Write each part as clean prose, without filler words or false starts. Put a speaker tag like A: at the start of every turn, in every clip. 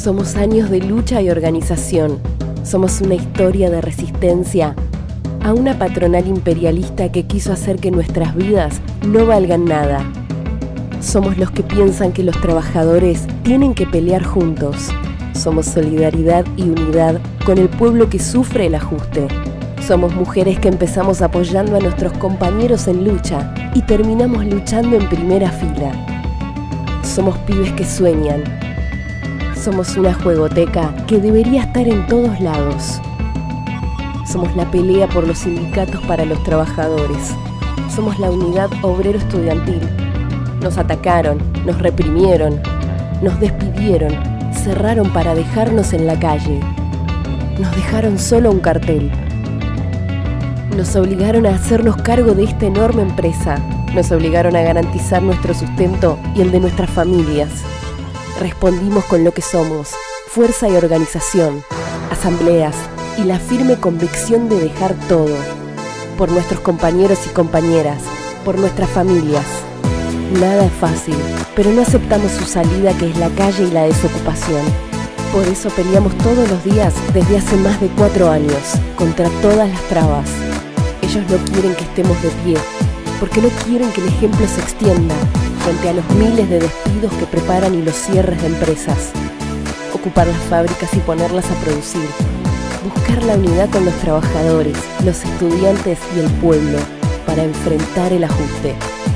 A: Somos años de lucha y organización. Somos una historia de resistencia a una patronal imperialista que quiso hacer que nuestras vidas no valgan nada. Somos los que piensan que los trabajadores tienen que pelear juntos. Somos solidaridad y unidad con el pueblo que sufre el ajuste. Somos mujeres que empezamos apoyando a nuestros compañeros en lucha y terminamos luchando en primera fila. Somos pibes que sueñan. Somos una juegoteca que debería estar en todos lados. Somos la pelea por los sindicatos para los trabajadores. Somos la unidad obrero-estudiantil. Nos atacaron, nos reprimieron, nos despidieron, cerraron para dejarnos en la calle. Nos dejaron solo un cartel. Nos obligaron a hacernos cargo de esta enorme empresa. Nos obligaron a garantizar nuestro sustento y el de nuestras familias. Respondimos con lo que somos, fuerza y organización, asambleas y la firme convicción de dejar todo. Por nuestros compañeros y compañeras, por nuestras familias. Nada es fácil, pero no aceptamos su salida, que es la calle y la desocupación. Por eso peleamos todos los días desde hace más de 4 años, contra todas las trabas. Ellos no quieren que estemos de pie, porque no quieren que el ejemplo se extienda frente a los miles de despidos que preparan y los cierres de empresas. Ocupar las fábricas y ponerlas a producir. Buscar la unidad con los trabajadores, los estudiantes y el pueblo para enfrentar el ajuste.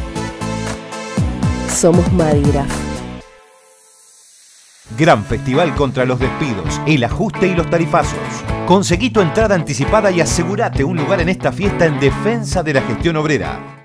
A: Somos Madigraf.
B: Gran festival contra los despidos, el ajuste y los tarifazos. Conseguí tu entrada anticipada y asegúrate un lugar en esta fiesta en defensa de la gestión obrera.